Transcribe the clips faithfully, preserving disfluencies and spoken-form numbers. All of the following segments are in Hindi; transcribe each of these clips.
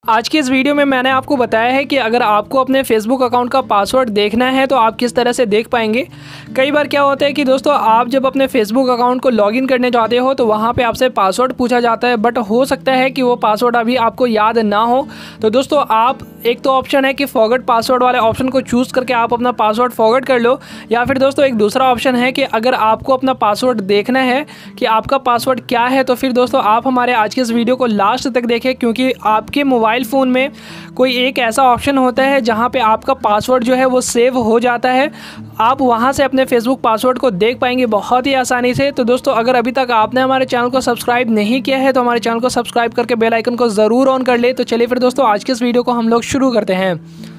आज की इस वीडियो में मैंने आपको बताया है कि अगर आपको अपने फेसबुक अकाउंट का पासवर्ड देखना है तो आप किस तरह से देख पाएंगे। कई बार क्या होता है कि दोस्तों आप जब अपने फेसबुक अकाउंट को लॉगिन करने जाते हो तो वहाँ पे आपसे पासवर्ड पूछा जाता है, बट हो सकता है कि वो पासवर्ड अभी आपको याद ना हो। तो दोस्तों आप एक तो ऑप्शन है कि फॉरगेट पासवर्ड वाले ऑप्शन को चूज़ करके आप अपना पासवर्ड फॉरगेट कर लो, या फिर दोस्तों एक दूसरा ऑप्शन है कि अगर आपको अपना पासवर्ड देखना है कि आपका पासवर्ड क्या है तो फिर दोस्तों आप हमारे आज के इस वीडियो को लास्ट तक देखें, क्योंकि आपके मोबाइल फ़ोन में कोई एक ऐसा ऑप्शन होता है जहां पे आपका पासवर्ड जो है वो सेव हो जाता है। आप वहां से अपने फेसबुक पासवर्ड को देख पाएंगे बहुत ही आसानी से। तो दोस्तों अगर अभी तक आपने हमारे चैनल को सब्सक्राइब नहीं किया है तो हमारे चैनल को सब्सक्राइब करके बेल आइकन को ज़रूर ऑन कर ले। तो चलिए फिर दोस्तों आज के इस वीडियो को हम लोग शुरू करते हैं।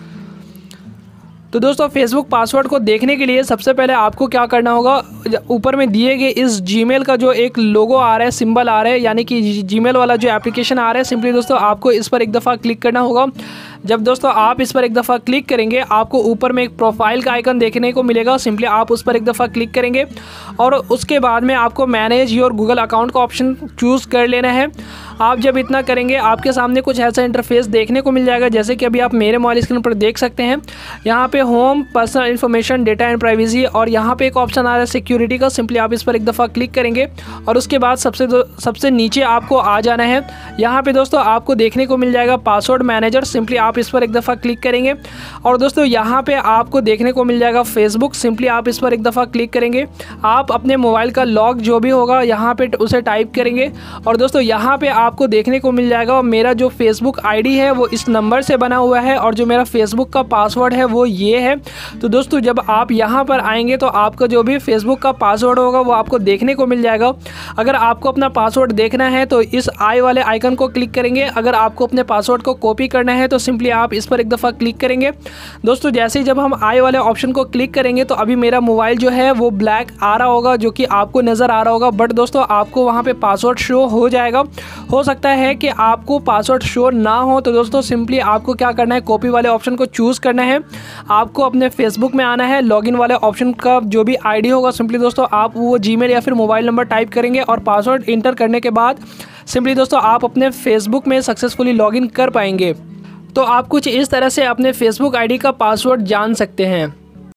तो दोस्तों फेसबुक पासवर्ड को देखने के लिए सबसे पहले आपको क्या करना होगा, ऊपर में दिए गए इस जीमेल का जो एक लोगो आ रहा है, सिंबल आ रहा है, यानी कि जीमेल वाला जो एप्लीकेशन आ रहा है, सिंपली दोस्तों आपको इस पर एक दफ़ा क्लिक करना होगा। जब दोस्तों आप इस पर एक दफ़ा क्लिक करेंगे आपको ऊपर में एक प्रोफाइल का आइकन देखने को मिलेगा। सिंपली आप उस पर एक दफ़ा क्लिक करेंगे और उसके बाद में आपको मैनेज योर गूगल अकाउंट का ऑप्शन चूज़ कर लेना है। आप जब इतना करेंगे आपके सामने कुछ ऐसा इंटरफेस देखने को मिल जाएगा, जैसे कि अभी आप मेरे मोबाइल स्क्रीन पर देख सकते हैं। यहाँ पे home, personal information, data and privacy, और यहाँ पे एक ऑप्शन आ रहा है सिक्योरिटी का। सिंपली आप इस पर एक दफ़ा क्लिक करेंगे और उसके बाद सबसे सबसे नीचे आपको आ जाना है। यहाँ पे दोस्तों आपको देखने को मिल जाएगा पासवर्ड मैनेजर। सिंपली आप इस पर एक दफ़ा क्लिक करेंगे और दोस्तों यहाँ पे आपको देखने को मिल जाएगा फेसबुक। सिंपली आप इस पर एक दफ़ा क्लिक करेंगे, आप अपने मोबाइल का लॉग जो भी होगा यहाँ पे उसे टाइप करेंगे और दोस्तों यहाँ पे आपको देखने को मिल जाएगा मेरा जो फेसबुक आईडी है वो इस नंबर से बना हुआ है और जो मेरा फेसबुक का पासवर्ड है वो ये है। तो दोस्तों जब आप यहाँ पर आएंगे तो आपका जो भी फेसबुक का पासवर्ड होगा वो आपको देखने को मिल जाएगा। अगर आपको अपना पासवर्ड देखना है तो इस आई वाले आइकन को क्लिक करेंगे। अगर आपको अपने पासवर्ड को कॉपी करना है तो सिंपली आप इस पर एक दफ़ा क्लिक करेंगे। दोस्तों जैसे ही जब हम आई वाले ऑप्शन को क्लिक करेंगे तो अभी मेरा मोबाइल जो है वो ब्लैक आ रहा होगा, जो कि आपको नज़र आ रहा होगा, बट दोस्तों आपको वहाँ पे पासवर्ड शो हो जाएगा। हो सकता है कि आपको पासवर्ड शो ना हो, तो दोस्तों सिंपली आपको क्या करना है, कॉपी वाले ऑप्शन को चूज़ करना है। आपको अपने फेसबुक में आना है, लॉगिन वाले ऑप्शन का जो भी आईडी होगा सिंपली दोस्तों आप वो जीमेल या फिर मोबाइल नंबर टाइप करेंगे और पासवर्ड इंटर करने के बाद सिंपली दोस्तों आप अपने फेसबुक में सक्सेसफुली लॉगिन कर पाएंगे। तो आप कुछ इस तरह से अपने फेसबुक आईडी का पासवर्ड जान सकते हैं।